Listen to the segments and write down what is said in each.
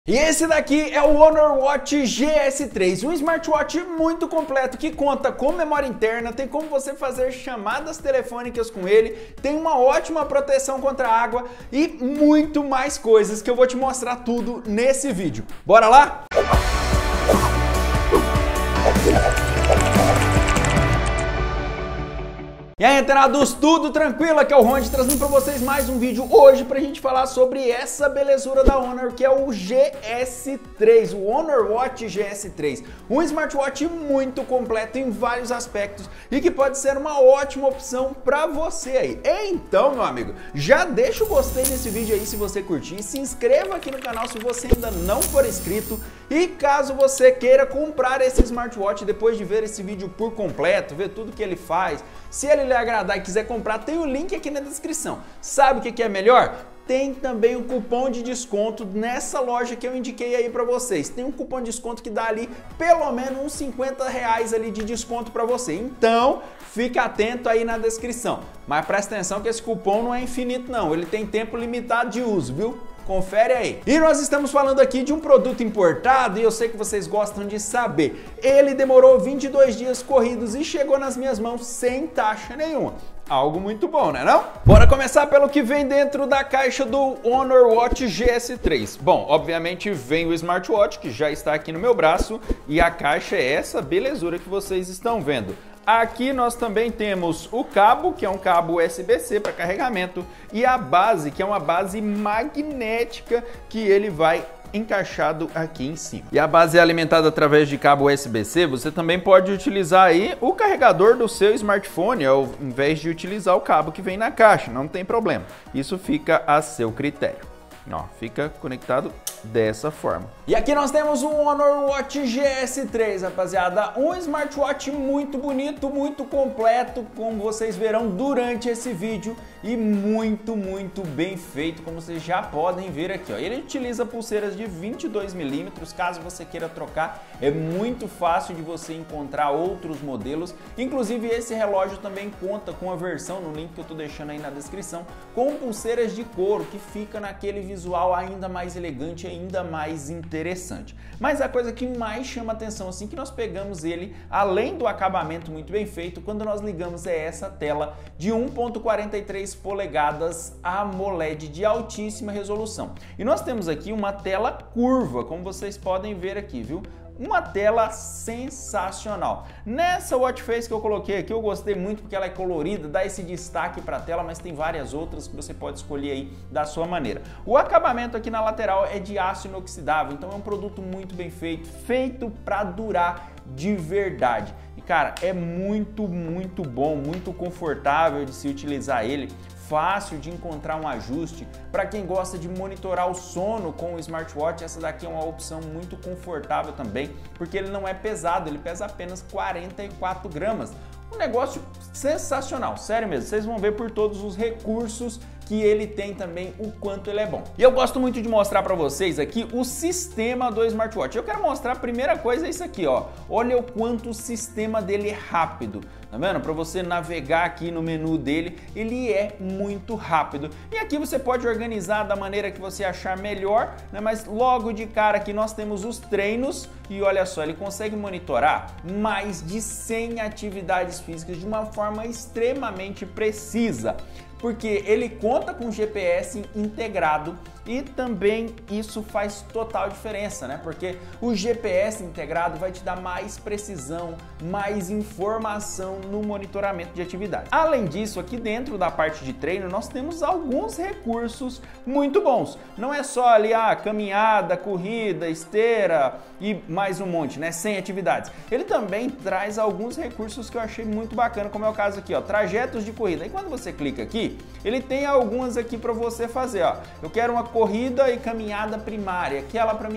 E esse daqui é o Honor Watch GS3, um smartwatch muito completo que conta com memória interna, tem como você fazer chamadas telefônicas com ele, tem uma ótima proteção contra água e muito mais coisas que eu vou te mostrar tudo nesse vídeo. Bora lá? E aí, antenados, tudo tranquilo? Aqui é o Ronde trazendo para vocês mais um vídeo hoje pra gente falar sobre essa belezura da Honor, que é o GS3, o Honor Watch GS3. Um smartwatch muito completo em vários aspectos e que pode ser uma ótima opção para você aí. Então, meu amigo, já deixa o gostei nesse vídeo aí se você curtir, se inscreva aqui no canal se você ainda não for inscrito e caso você queira comprar esse smartwatch depois de ver esse vídeo por completo, ver tudo que ele faz, se ele lhe agradar e quiser comprar, tem o link aqui na descrição. Sabe o que é melhor? Tem também um cupom de desconto nessa loja que eu indiquei aí para vocês. Tem um cupom de desconto que dá ali pelo menos uns 50 reais ali de desconto para você. Então, fica atento aí na descrição. Mas presta atenção que esse cupom não é infinito não, ele tem tempo limitado de uso, viu? Confere aí. E nós estamos falando aqui de um produto importado e eu sei que vocês gostam de saber. Ele demorou 22 dias corridos e chegou nas minhas mãos sem taxa nenhuma. Algo muito bom, né não? Bora começar pelo que vem dentro da caixa do Honor Watch GS3. Bom, obviamente vem o smartwatch que já está aqui no meu braço e a caixa é essa belezura que vocês estão vendo. Aqui nós também temos o cabo, que é um cabo USB-C para carregamento, e a base, que é uma base magnética que ele vai encaixado aqui em cima. E a base é alimentada através de cabo USB-C, você também pode utilizar aí o carregador do seu smartphone ao invés de utilizar o cabo que vem na caixa, não tem problema. Isso fica a seu critério. Ó, fica conectado dessa forma. E aqui nós temos um Honor Watch GS3, rapaziada, um smartwatch muito bonito, muito completo, como vocês verão durante esse vídeo, e muito bem feito, como vocês já podem ver aqui, ó. Ele utiliza pulseiras de 22 milímetros, caso você queira trocar, é muito fácil de você encontrar outros modelos, inclusive esse relógio também conta com a versão, no link que eu tô deixando aí na descrição, com pulseiras de couro, que fica naquele visual ainda mais elegante, ainda mais interessante. Mas a coisa que mais chama atenção assim que nós pegamos ele, além do acabamento muito bem feito, quando nós ligamos é essa tela de 1.43 polegadas AMOLED de altíssima resolução. E nós temos aqui uma tela curva, como vocês podem ver aqui, viu? Uma tela sensacional. Nessa watch face que eu coloquei aqui, eu gostei muito porque ela é colorida, dá esse destaque para a tela, mas tem várias outras que você pode escolher aí da sua maneira. O acabamento aqui na lateral é de aço inoxidável, então é um produto muito bem feito, feito para durar de verdade. E cara, é muito bom, muito confortável de se utilizar ele. Fácil de encontrar um ajuste. Para quem gosta de monitorar o sono com o smartwatch, essa daqui é uma opção muito confortável também, porque ele não é pesado, ele pesa apenas 44 gramas. Um negócio sensacional, sério mesmo, vocês vão ver por todos os recursos que ele tem também, o quanto ele é bom. E eu gosto muito de mostrar para vocês aqui o sistema do smartwatch. Eu quero mostrar a primeira coisa é isso aqui, ó. Olha o quanto o sistema dele é rápido. Tá vendo? Para você navegar aqui no menu dele, ele é muito rápido. E aqui você pode organizar da maneira que você achar melhor, né? Mas logo de cara aqui nós temos os treinos e olha só, ele consegue monitorar mais de 100 atividades físicas de uma forma extremamente precisa. Porque ele conta com GPS integrado e também isso faz total diferença, né? Porque o GPS integrado vai te dar mais precisão, mais informação no monitoramento de atividades. Além disso, aqui dentro da parte de treino, nós temos alguns recursos muito bons. Não é só ali a caminhada, corrida, esteira e mais um monte, né? 100 atividades. Ele também traz alguns recursos que eu achei muito bacana, como é o caso aqui, ó, trajetos de corrida. E quando você clica aqui, ele tem algumas aqui para você fazer, ó. Eu quero uma corrida e caminhada primária, aquela para mim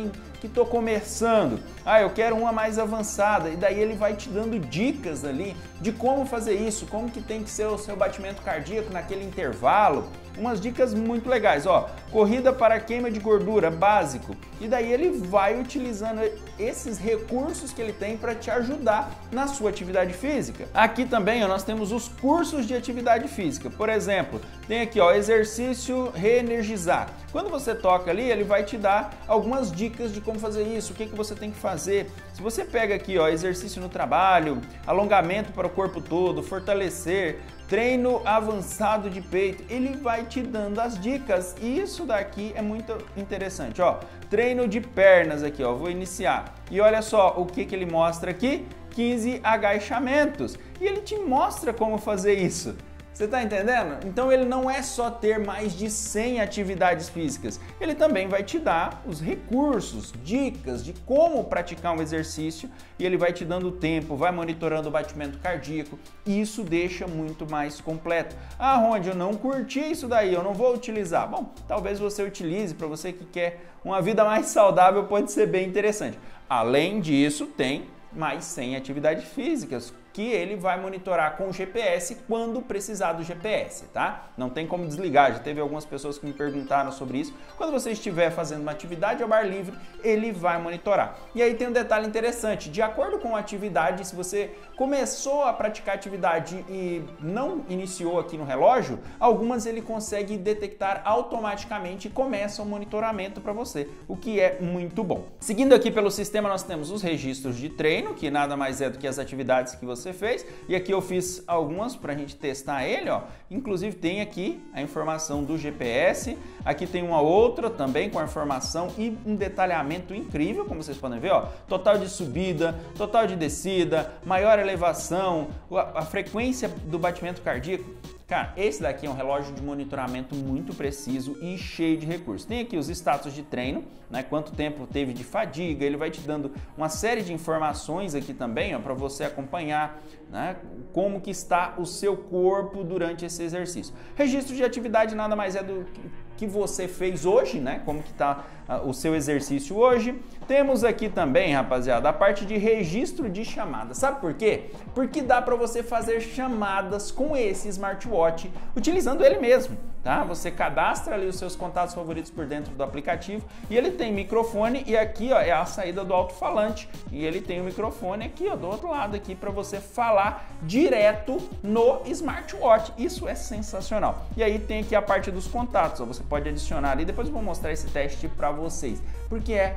que estou começando, eu quero uma mais avançada, e daí ele vai te dando dicas ali de como fazer isso, como que tem que ser o seu batimento cardíaco naquele intervalo, umas dicas muito legais, ó, corrida para queima de gordura, básico, e daí ele vai utilizando esses recursos que ele tem para te ajudar na sua atividade física. Aqui também, ó, nós temos os cursos de atividade física, por exemplo, tem aqui, ó, exercício reenergizar. Quando você toca ali, ele vai te dar algumas dicas de como fazer isso, o que você tem que fazer. Se você pega aqui, ó, exercício no trabalho, alongamento para o corpo todo, fortalecer, treino avançado de peito, ele vai te dando as dicas, e isso daqui é muito interessante, ó. Treino de pernas aqui, ó, vou iniciar. E olha só o que ele mostra aqui, 15 agachamentos. E ele te mostra como fazer isso. Você tá entendendo? Então ele não é só ter mais de 100 atividades físicas, ele também vai te dar os recursos, dicas de como praticar um exercício, e ele vai te dando tempo, vai monitorando o batimento cardíaco, e isso deixa muito mais completo. Ronde, eu não curti isso daí, eu não vou utilizar. Bom, talvez você utilize, para você que quer uma vida mais saudável, pode ser bem interessante. Além disso, tem mais 100 atividades físicas que ele vai monitorar com o GPS quando precisar do GPS, tá? Não tem como desligar, já teve algumas pessoas que me perguntaram sobre isso. Quando você estiver fazendo uma atividade ao ar livre, ele vai monitorar. E aí tem um detalhe interessante, de acordo com a atividade, se você começou a praticar atividade e não iniciou aqui no relógio, algumas ele consegue detectar automaticamente e começa o monitoramento para você, o que é muito bom. Seguindo aqui pelo sistema, nós temos os registros de treino, que nada mais é do que as atividades que você fez, e aqui eu fiz algumas para a gente testar ele, ó. Inclusive tem aqui a informação do GPS, aqui tem uma outra também com a informação e um detalhamento incrível, como vocês podem ver, ó, total de subida, total de descida, maior elevação, a frequência do batimento cardíaco. Cara, esse daqui é um relógio de monitoramento muito preciso e cheio de recursos. Tem aqui os status de treino, né? Quanto tempo teve de fadiga, ele vai te dando uma série de informações aqui também, ó, para você acompanhar, né? Como que está o seu corpo durante esse exercício. Registro de atividade nada mais é do que você fez hoje, né? Como que está o seu exercício hoje. Temos aqui também, rapaziada, a parte de registro de chamadas. Sabe por quê? Porque dá para você fazer chamadas com esse smartwatch utilizando ele mesmo, tá? Você cadastra ali os seus contatos favoritos por dentro do aplicativo e ele tem microfone, e aqui, ó, é a saída do alto-falante, e ele tem o microfone aqui, ó, do outro lado aqui para você falar direto no smartwatch. Isso é sensacional. E aí tem aqui a parte dos contatos, ó, você pode adicionar ali, depois eu vou mostrar esse teste para vocês, porque é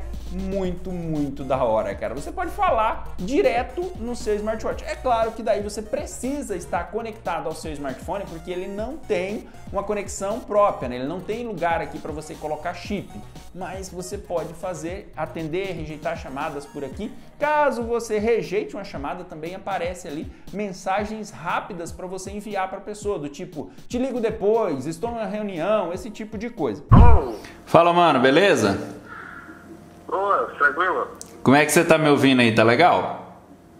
muito da hora, cara. Você pode falar direto no seu smartwatch. É claro que daí você precisa estar conectado ao seu smartphone, porque ele não tem uma conexão própria, né? Ele não tem lugar aqui para você colocar chip, mas você pode fazer, atender, rejeitar chamadas por aqui. Caso você rejeite uma chamada, também aparece ali mensagens rápidas para você enviar para a pessoa, do tipo, te ligo depois, estou numa reunião, esse tipo de coisa. Fala, mano, beleza? Boa, tranquilo? Como é que você tá me ouvindo aí, tá legal?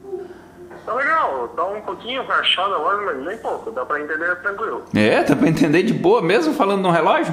Tá legal, tá um pouquinho rachado agora, mas nem pouco, dá pra entender tranquilo. É, dá pra entender de boa, mesmo falando no relógio?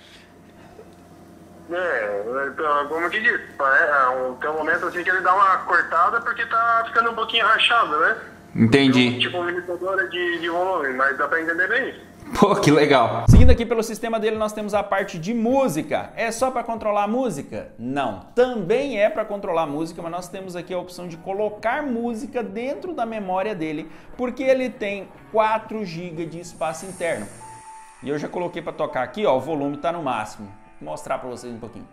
Como que diz, tem um momento assim que ele dá uma cortada porque tá ficando um pouquinho rachado, né? Entendi. Tipo um limitador de volume, mas dá pra entender bem isso. Pô, que legal. Seguindo aqui pelo sistema dele, nós temos a parte de música. É só para controlar a música? Não. Também é para controlar a música, mas nós temos aqui a opção de colocar música dentro da memória dele, porque ele tem 4 GB de espaço interno. E eu já coloquei para tocar aqui, ó, o volume está no máximo. Vou mostrar para vocês um pouquinho.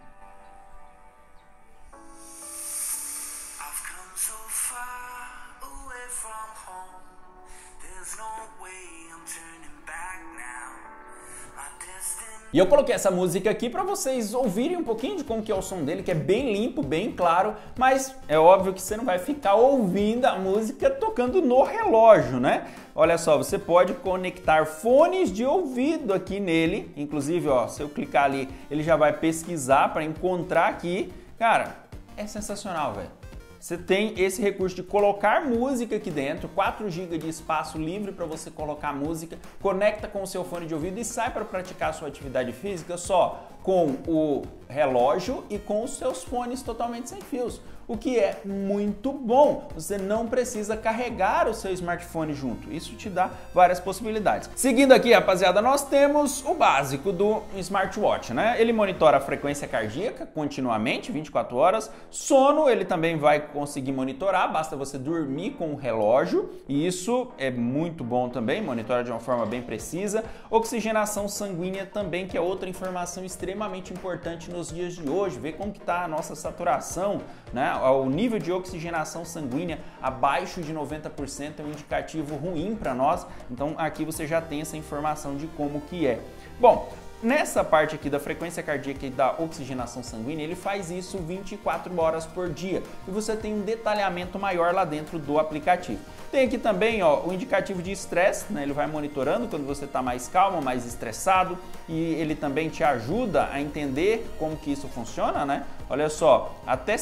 E eu coloquei essa música aqui para vocês ouvirem um pouquinho de como que é o som dele, que é bem limpo, bem claro, mas é óbvio que você não vai ficar ouvindo a música tocando no relógio, né? Olha só, você pode conectar fones de ouvido aqui nele, inclusive, ó, se eu clicar ali, ele já vai pesquisar para encontrar aqui. Cara, é sensacional, velho. Você tem esse recurso de colocar música aqui dentro, 4 GB de espaço livre para você colocar música, conecta com o seu fone de ouvido e sai para praticar a sua atividade física só com o relógio e com os seus fones totalmente sem fios, o que é muito bom. Você não precisa carregar o seu smartphone junto. Isso te dá várias possibilidades. Seguindo aqui, rapaziada, nós temos o básico do smartwatch, né? Ele monitora a frequência cardíaca continuamente, 24 horas. Sono, ele também vai conseguir monitorar, basta você dormir com o relógio, e isso é muito bom também, monitora de uma forma bem precisa. Oxigenação sanguínea também, que é outra informação extremamente importante nos dias de hoje, ver como que está a nossa saturação, né? O nível de oxigenação sanguínea abaixo de 90% é um indicativo ruim para nós, então aqui você já tem essa informação de como que é. Bom, nessa parte aqui da frequência cardíaca e da oxigenação sanguínea, ele faz isso 24 horas por dia e você tem um detalhamento maior lá dentro do aplicativo. Tem aqui também, ó, o indicativo de estresse, né? Ele vai monitorando quando você está mais calmo, mais estressado, e ele também te ajuda a entender como que isso funciona, né? Olha só, até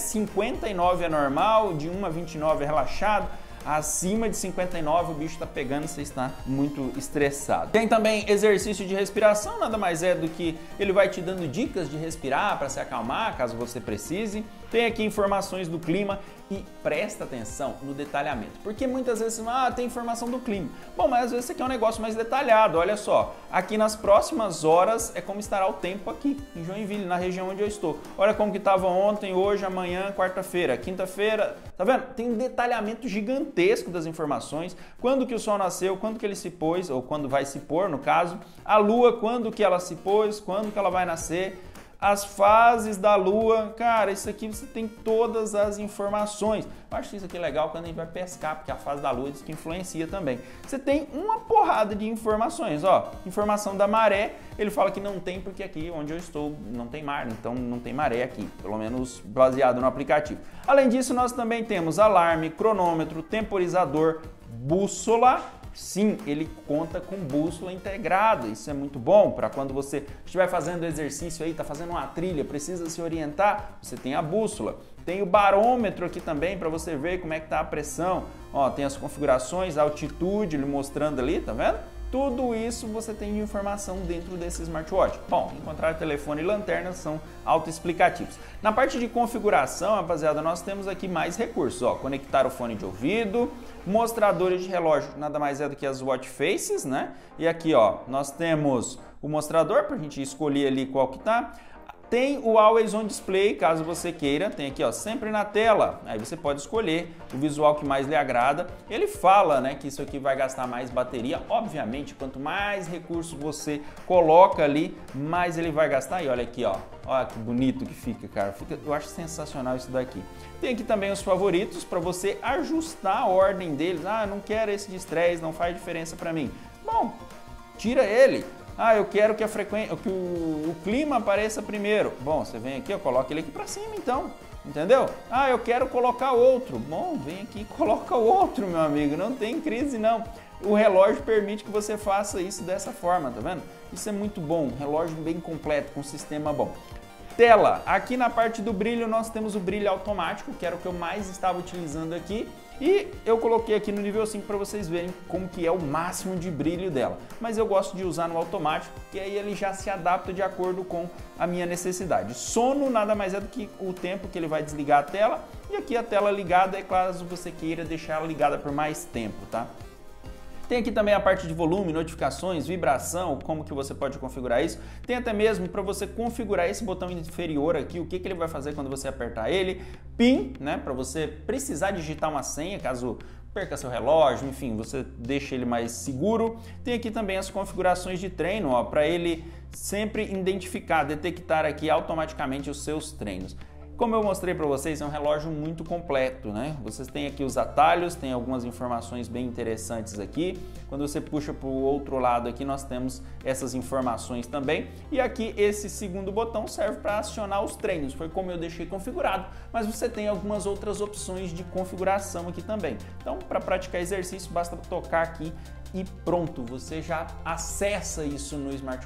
59 é normal, de 1 a 29 é relaxado. Acima de 59 o bicho está pegando, você está muito estressado. Tem também exercício de respiração, nada mais é do que ele vai te dando dicas de respirar para se acalmar, caso você precise. Tem aqui informações do clima e presta atenção no detalhamento, porque muitas vezes tem informação do clima. Bom, mas às vezes você quer um negócio mais detalhado. Olha só, aqui nas próximas horas é como estará o tempo aqui em Joinville, na região onde eu estou. Olha como que estava ontem, hoje, amanhã, quarta-feira, quinta-feira. Tá vendo? Tem um detalhamento gigantesco das informações. Quando que o sol nasceu, quando que ele se pôs, ou quando vai se pôr, no caso. A lua, quando que ela se pôs, quando que ela vai nascer. As fases da lua, cara, isso aqui você tem todas as informações. Eu acho isso aqui legal quando a gente vai pescar, porque a fase da lua diz que influencia também. Você tem uma porrada de informações, ó. Informação da maré, ele fala que não tem porque aqui onde eu estou não tem mar, então não tem maré aqui, pelo menos baseado no aplicativo. Além disso, nós também temos alarme, cronômetro, temporizador, bússola. Sim, ele conta com bússola integrada, isso é muito bom para quando você estiver fazendo exercício aí, está fazendo uma trilha, precisa se orientar, você tem a bússola. Tem o barômetro aqui também para você ver como é que está a pressão, ó, tem as configurações, a altitude, ele mostrando ali, tá vendo? Tudo isso você tem de informação dentro desse smartwatch. Bom, encontrar telefone e lanterna são autoexplicativos. Na parte de configuração, rapaziada, nós temos aqui mais recursos. Ó, conectar o fone de ouvido, mostradores de relógio, nada mais é do que as watch faces, né? E aqui, ó, nós temos o mostrador para a gente escolher ali qual que tá. Tem o Always On Display, caso você queira, tem aqui, ó, sempre na tela, aí você pode escolher o visual que mais lhe agrada. Ele fala, né, que isso aqui vai gastar mais bateria, obviamente, quanto mais recursos você coloca ali, mais ele vai gastar. E olha aqui, ó, olha que bonito que fica, cara, eu acho sensacional isso daqui. Tem aqui também os favoritos para você ajustar a ordem deles. Ah, não quero esse de estresse, não faz diferença para mim. Bom, tira ele. Ah, eu quero que a frequência, que o clima apareça primeiro. Bom, você vem aqui, eu coloco ele aqui para cima, então, entendeu? Ah, eu quero colocar outro. Bom, vem aqui e coloca o outro, meu amigo. Não tem crise, não. O relógio permite que você faça isso dessa forma, tá vendo? Isso é muito bom. Um relógio bem completo, com um sistema bom. Tela. Aqui na parte do brilho nós temos o brilho automático, que era o que eu mais estava utilizando aqui. E eu coloquei aqui no nível 5 para vocês verem como que é o máximo de brilho dela. Mas eu gosto de usar no automático, porque aí ele já se adapta de acordo com a minha necessidade. Sono nada mais é do que o tempo que ele vai desligar a tela. E aqui a tela ligada é caso você queira deixar ela ligada por mais tempo, tá? Tem aqui também a parte de volume, notificações, vibração, como que você pode configurar isso. Tem até mesmo para você configurar esse botão inferior aqui, o que ele vai fazer quando você apertar ele. PIN, né, para você precisar digitar uma senha, caso perca seu relógio, enfim, você deixa ele mais seguro. Tem aqui também as configurações de treino, ó, para ele sempre identificar, detectar aqui automaticamente os seus treinos. Como eu mostrei para vocês, é um relógio muito completo, né? Vocês têm aqui os atalhos, tem algumas informações bem interessantes aqui. Quando você puxa para o outro lado aqui, nós temos essas informações também. E aqui esse segundo botão serve para acionar os treinos. Foi como eu deixei configurado, mas você tem algumas outras opções de configuração aqui também. Então, para praticar exercício, basta tocar aqui e pronto, você já acessa isso no smartwatch.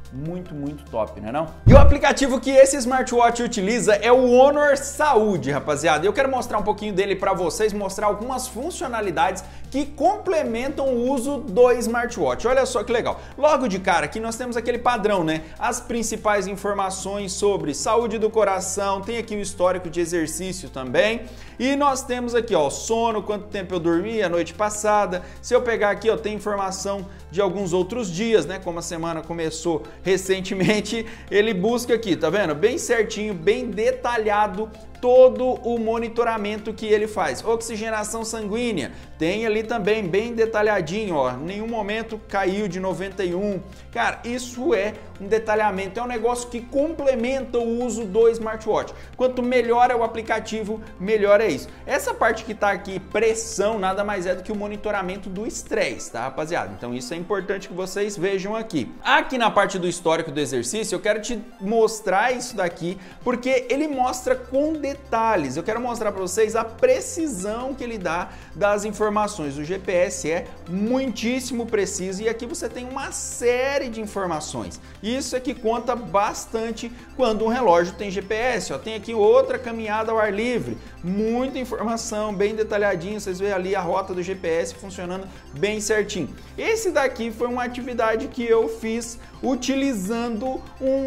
muito, muito top, né não? E o aplicativo que esse smartwatch utiliza é o Honor Saúde, rapaziada. Eu quero mostrar um pouquinho dele para vocês, mostrar algumas funcionalidades que complementam o uso do smartwatch. Olha só que legal. Logo de cara aqui nós temos aquele padrão, né? As principais informações sobre saúde do coração, tem aqui o histórico de exercício também. E nós temos aqui, ó, sono, quanto tempo eu dormi a noite passada. Se eu pegar aqui, ó, tem informação de alguns outros dias, né? Como a semana começou recentemente, ele busca aqui, tá vendo? Bem certinho, bem detalhado todo o monitoramento que ele faz. Oxigenação sanguínea, tem ali também bem detalhadinho, ó, nenhum momento caiu de 91. Cara, isso é um detalhamento, é um negócio que complementa o uso do smartwatch. Quanto melhor é o aplicativo, melhor é isso. Essa parte que tá aqui, pressão, nada mais é do que o monitoramento do estresse, tá, rapaziada? Então isso é importante que vocês vejam aqui. Aqui na parte do histórico do exercício, eu quero te mostrar isso daqui, porque ele mostra com detalhes. Eu quero mostrar para vocês a precisão que ele dá das informações. O GPS é muitíssimo preciso e aqui você tem uma série de informações. Isso é que conta bastante quando um relógio tem GPS. Ó, tem aqui outra caminhada ao ar livre, muita informação, bem detalhadinho. Vocês veem ali a rota do GPS funcionando bem certinho. Esse daqui foi uma atividade que eu fiz utilizando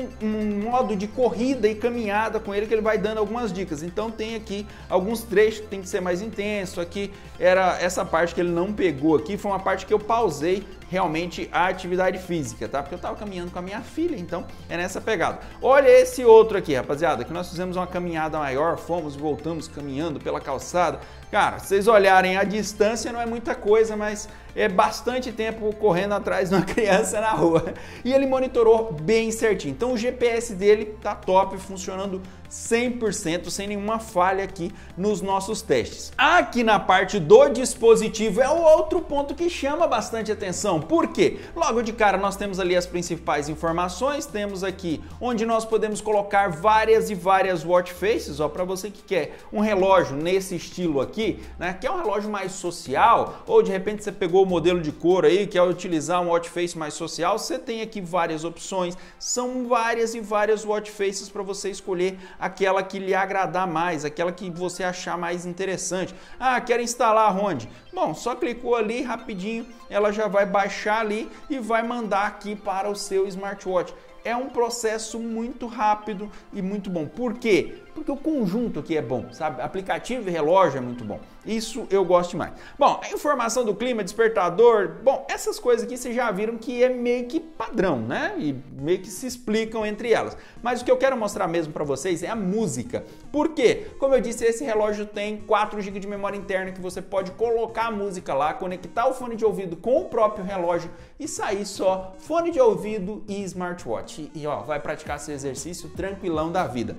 um modo de corrida e caminhada com ele, que ele vai dando algumas dicas. Então tem aqui alguns trechos que tem que ser mais intenso. Aqui era essa parte que ele não pegou aqui, foi uma parte que eu pausei realmente a atividade física, tá? Porque eu tava caminhando com a minha filha, então é nessa pegada. Olha esse outro aqui, rapaziada, que nós fizemos uma caminhada maior, fomos e voltamos caminhando pela calçada. Cara, se vocês olharem a distância não é muita coisa, mas é bastante tempo correndo atrás de uma criança na rua. E ele monitorou bem certinho. Então o GPS dele tá top, funcionando 100%, sem nenhuma falha aqui nos nossos testes. Aqui na parte do dispositivo é o outro ponto que chama bastante atenção. Por quê? Logo de cara nós temos ali as principais informações, temos aqui onde nós podemos colocar várias e várias watch faces, ó, para você que quer um relógio nesse estilo aqui, né, que é um relógio mais social, ou de repente você pegou o modelo de couro aí, quer utilizar um watch face mais social, você tem aqui várias opções, são várias e várias watch faces para você escolher aquela que lhe agradar mais, aquela que você achar mais interessante. Ah, quero instalar onde? Bom, só clicou ali rapidinho, ela já vai baixar ali e vai mandar aqui para o seu smartwatch. É um processo muito rápido e muito bom. Por quê? Porque o conjunto aqui é bom, sabe? Aplicativo e relógio é muito bom. Isso eu gosto demais. Bom, a informação do clima, despertador, bom, essas coisas aqui vocês já viram que é meio que padrão, né? E meio que se explicam entre elas. Mas o que eu quero mostrar mesmo para vocês é a música. Por quê? Como eu disse, esse relógio tem 4 GB de memória interna que você pode colocar a música lá, conectar o fone de ouvido com o próprio relógio e sair só fone de ouvido e smartwatch. E ó, vai praticar seu exercício tranquilão da vida.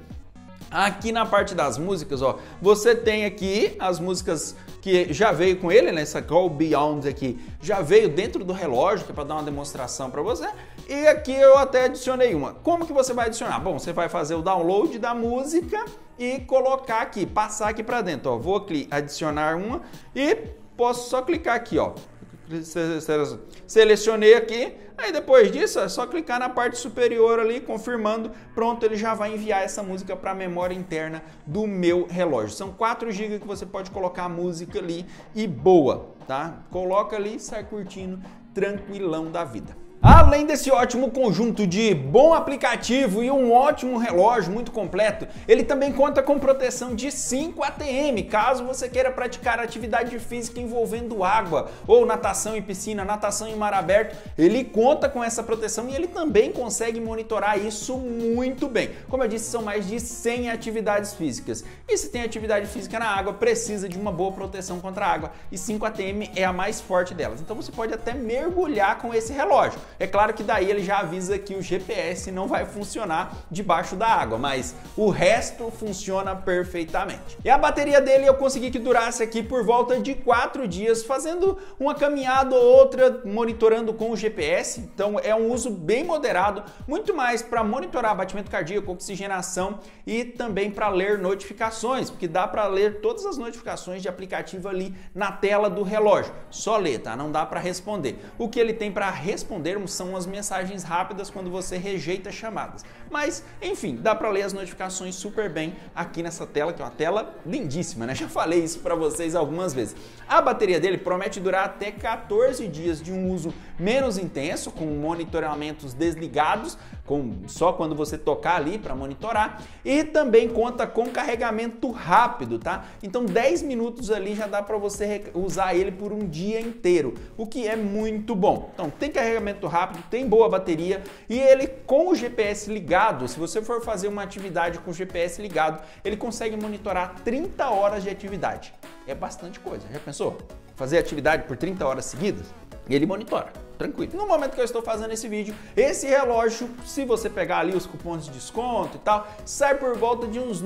Aqui na parte das músicas, ó, você tem aqui as músicas que já veio com ele, né? Essa Go Beyond aqui já veio dentro do relógio, que é para dar uma demonstração para você. E aqui eu até adicionei uma. Como que você vai adicionar? Bom, você vai fazer o download da música e colocar aqui, passar aqui para dentro. Ó, vou adicionar uma e posso só clicar aqui, ó. Selecionei aqui, aí depois disso é só clicar na parte superior ali, confirmando, pronto, ele já vai enviar essa música para a memória interna do meu relógio. São 4 GB que você pode colocar a música ali e boa, tá? Coloca ali e sai curtindo, tranquilão da vida. Além desse ótimo conjunto de bom aplicativo e um ótimo relógio muito completo, ele também conta com proteção de 5 ATM, caso você queira praticar atividade física envolvendo água, ou natação em piscina, natação em mar aberto, ele conta com essa proteção e ele também consegue monitorar isso muito bem. Como eu disse, são mais de 100 atividades físicas. E se tem atividade física na água, precisa de uma boa proteção contra a água, e 5 ATM é a mais forte delas. Então você pode até mergulhar com esse relógio. É claro que daí ele já avisa que o GPS não vai funcionar debaixo da água, mas o resto funciona perfeitamente. E a bateria dele eu consegui que durasse aqui por volta de 4 dias, fazendo uma caminhada ou outra, monitorando com o GPS. Então é um uso bem moderado, muito mais para monitorar batimento cardíaco, oxigenação e também para ler notificações, porque dá para ler todas as notificações de aplicativo ali na tela do relógio. Só ler, tá? Não dá para responder. O que ele tem para responder são as mensagens rápidas quando você rejeita chamadas. Mas, enfim, dá para ler as notificações super bem aqui nessa tela, que é uma tela lindíssima, né? Já falei isso para vocês algumas vezes. A bateria dele promete durar até 14 dias de um uso menos intenso, com monitoramentos desligados, só quando você tocar ali para monitorar, e também conta com carregamento rápido, tá? Então 10 minutos ali já dá para você usar ele por um dia inteiro, o que é muito bom. Então tem carregamento rápido, tem boa bateria e ele com o GPS ligado, se você for fazer uma atividade com o GPS ligado, ele consegue monitorar 30 horas de atividade. É bastante coisa, já pensou? Fazer atividade por 30 horas seguidas? E ele monitora, tranquilo. No momento que eu estou fazendo esse vídeo, esse relógio, se você pegar ali os cupons de desconto e tal, sai por volta de uns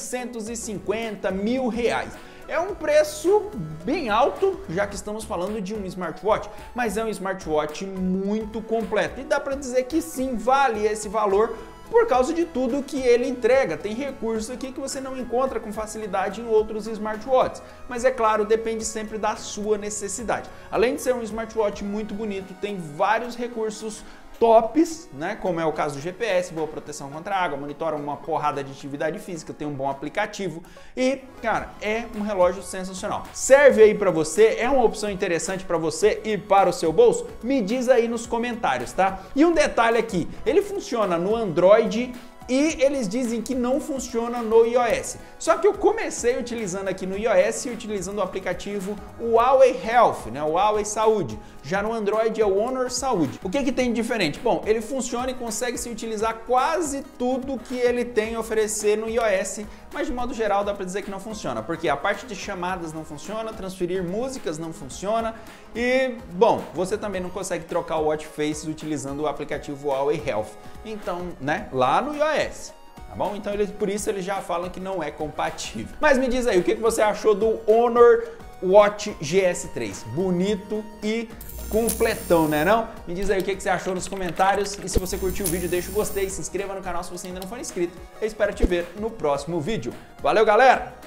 950 mil reais. É um preço bem alto, já que estamos falando de um smartwatch, mas é um smartwatch muito completo. E dá para dizer que sim, vale esse valor, por causa de tudo que ele entrega. Tem recursos aqui que você não encontra com facilidade em outros smartwatches, mas é claro, depende sempre da sua necessidade. Além de ser um smartwatch muito bonito, tem vários recursos tops, né? Como é o caso do GPS, boa proteção contra água, monitora uma porrada de atividade física, tem um bom aplicativo e, cara, é um relógio sensacional. Serve aí para você? É uma opção interessante para você e para o seu bolso? Me diz aí nos comentários, tá? E um detalhe aqui, ele funciona no Android e eles dizem que não funciona no iOS. Só que eu comecei utilizando aqui no iOS, utilizando o aplicativo Huawei Health, né? O Huawei Saúde. Já no Android é o Honor Saúde. O que tem de diferente? Bom, ele funciona e consegue se utilizar quase tudo que ele tem a oferecer no iOS, mas de modo geral dá para dizer que não funciona, porque a parte de chamadas não funciona, transferir músicas não funciona e, bom, você também não consegue trocar o Watch Face utilizando o aplicativo Huawei Health. Então, né, lá no iOS. Tá bom? Então, por isso eles já falam que não é compatível. Mas me diz aí, o que você achou do Honor Watch GS3? Bonito e completão, né não? Me diz aí o que você achou nos comentários e se você curtiu o vídeo, deixa o gostei, se inscreva no canal se você ainda não for inscrito. Eu espero te ver no próximo vídeo. Valeu, galera!